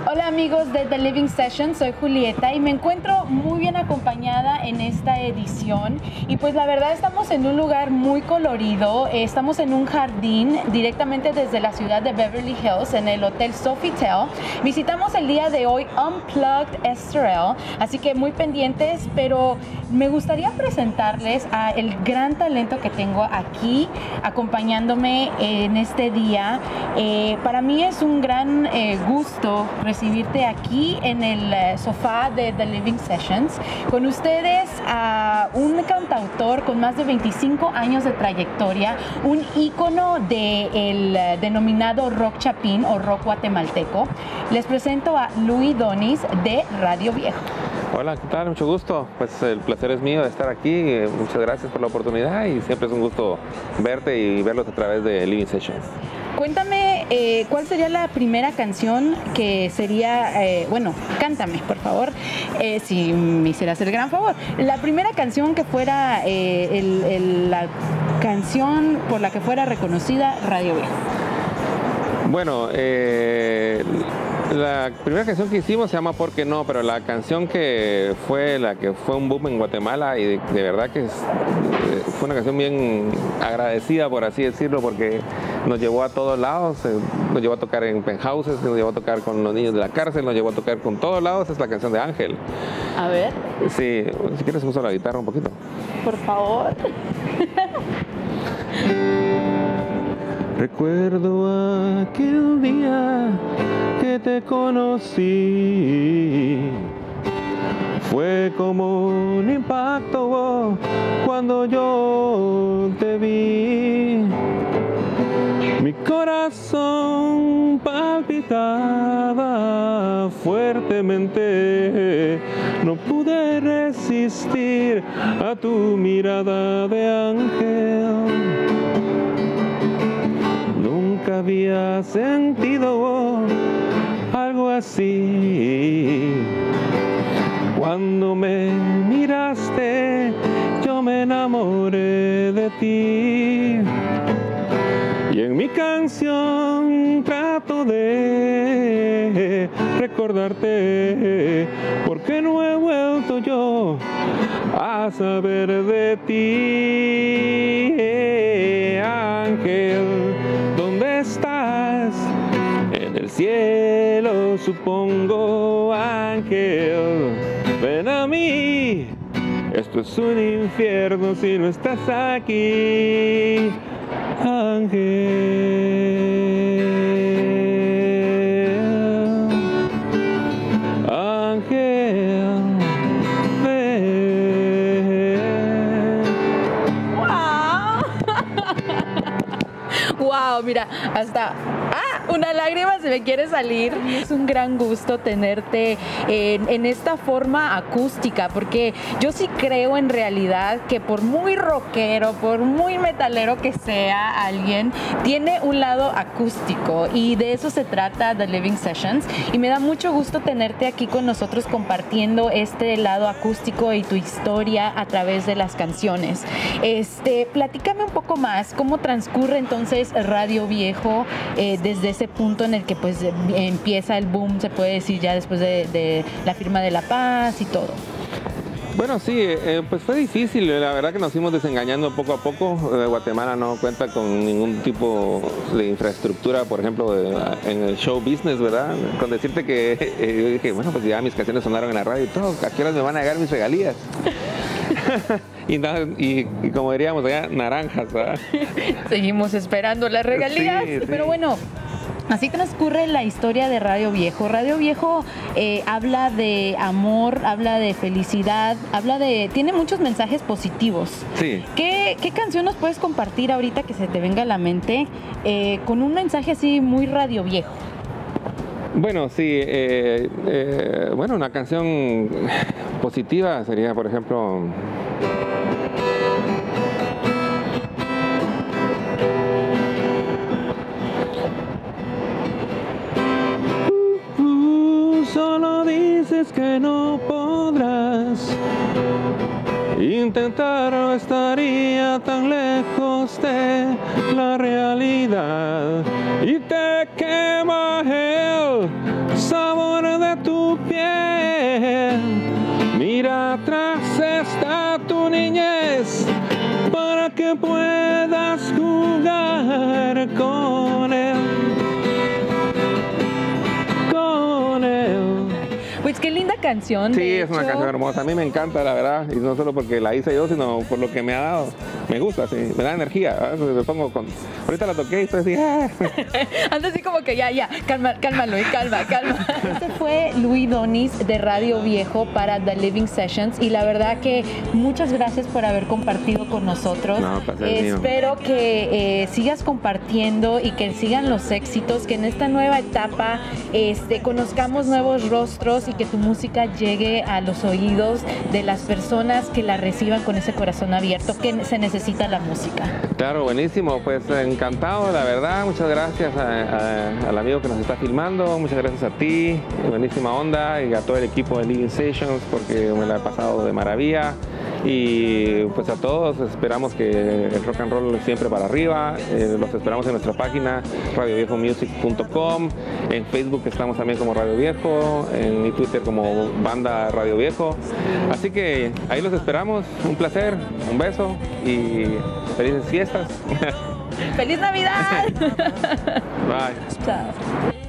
Hola amigos de The Living Session, soy Julieta y me encuentro muy bien acompañada en esta edición y pues la verdad estamos en un lugar muy colorido, estamos en un jardín directamente desde la ciudad de Beverly Hills en el Hotel Sofitel. Visitamos el día de hoy Unplugged Estoril, así que muy pendientes, pero me gustaría presentarles a el gran talento que tengo aquí acompañándome en este día. Para mí es un gran gusto recibirte aquí en el sofá de The Living Sessions. Con ustedes a un cantautor con más de 25 años de trayectoria, un ícono del denominado rock chapín o rock guatemalteco. Les presento a Luis Donis de Radio Viejo. Hola, ¿qué tal? Mucho gusto. Pues el placer es mío de estar aquí. Muchas gracias por la oportunidad y siempre es un gusto verte y verlos a través de Living Sessions. Cuéntame, ¿cuál sería la primera canción que sería, bueno, cántame, por favor, si me hicieras el gran favor. La primera canción que fuera la canción por la que fuera reconocida Radio Viejo. Bueno, la primera canción que hicimos se llama ¿Por qué no? Pero la canción que fue un boom en Guatemala y de verdad que fue una canción bien agradecida, por así decirlo, porque nos llevó a todos lados, nos llevó a tocar en penthouses, nos llevó a tocar con los niños de la cárcel, nos llevó a tocar con todos lados, es la canción de Ángel. A ver. Sí, si quieres uso la guitarra un poquito. Por favor. Recuerdo aquel día que te conocí, fue como un impacto cuando yo te vi. Mi corazón palpitaba fuertemente, no pude resistir a tu mirada de ángel. Nunca había sentido algo así. Cuando me miraste, yo me enamoré de ti. Y en mi canción trato de recordarte, porque no he vuelto yo a saber de ti. Ángel, ¿dónde estás? En el cielo, supongo, ángel, ven a mí. Esto es un infierno si no estás aquí, ángel. Ángel, ven. ¡Wow! ¡Wow! Mira, hasta... una lágrima se me quiere salir. Es un gran gusto tenerte en esta forma acústica, porque yo sí creo en realidad que por muy rockero, por muy metalero que sea alguien, tiene un lado acústico y de eso se trata The Living Sessions. Y me da mucho gusto tenerte aquí con nosotros compartiendo este lado acústico y tu historia a través de las canciones. Platícame un poco más, ¿cómo transcurre entonces Radio Viejo desde ese punto en el que pues empieza el boom, se puede decir, ya después de la firma de la paz y todo? Bueno, sí, pues fue difícil, la verdad que nos fuimos desengañando poco a poco. Guatemala no cuenta con ningún tipo de infraestructura, por ejemplo, en el show business, ¿verdad? Con decirte que yo dije, bueno, pues ya mis canciones sonaron en la radio y todo, ¿a qué horas me van a llegar mis regalías? y como diríamos allá, naranjas, ¿verdad? Seguimos esperando las regalías, sí, pero bueno. Así transcurre la historia de Radio Viejo. Radio Viejo habla de amor, habla de felicidad, tiene muchos mensajes positivos. Sí. ¿Qué canción nos puedes compartir ahorita que se te venga a la mente con un mensaje así muy Radio Viejo? Bueno, sí, bueno, una canción positiva sería, por ejemplo... Solo dices que no podrás, intentarlo estaría tan lejos de la realidad y te quema el sol. sabor de tu piel. Mira, atrás está tu niñez para que puedas jugar con él. Con él. Pues qué linda canción. Sí, es una canción hermosa. A mí me encanta, la verdad. Y no solo porque la hice yo, sino por lo que me ha dado. Me gusta, sí. Me da energía. Me pongo con... Ahorita la toqué y estoy así... Anda así como que ya. Calma, Luis, calma. Este fue Luis Donis de Radio Viejo para The Living Sessions. Y la verdad que muchas gracias por haber compartido con nosotros. No, placer mío. Espero que sigas compartiendo y que sigan los éxitos, que en esta nueva etapa conozcamos nuevos rostros y que tu música llegue a los oídos de las personas que la reciban con ese corazón abierto, que se necesita la música. Claro, buenísimo, pues encantado, la verdad. Muchas gracias al amigo que nos está filmando, muchas gracias a ti, buenísima onda, y a todo el equipo de Living Sessions, porque me la he pasado de maravilla. Y pues a todos esperamos que el rock and roll siempre para arriba. Los esperamos en nuestra página radioviejomusic.com. En Facebook estamos también como Radio Viejo, en mi Twitter como Banda Radio Viejo. Así que ahí los esperamos. Un placer, un beso y felices fiestas. ¡Feliz Navidad! Bye. Chao.